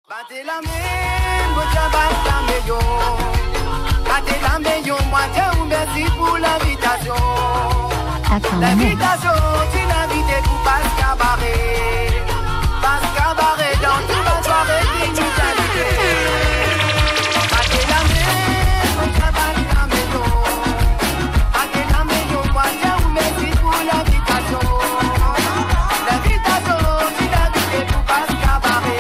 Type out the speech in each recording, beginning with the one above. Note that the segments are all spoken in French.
Battez la main, votre batte la meilleure. Battez la meilleure, moi je vous remercie pour l'invitation. L'invitation, tu l'invites pour passe cabaret. Passe cabaret dans toute la soirée qui nous a invité. Battez la main, votre batte la meilleure. Battez la meilleure, moi je vous remercie pour l'invitation. L'invitation, tu l'invites pour passe cabaret.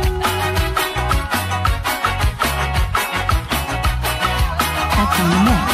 in the mix.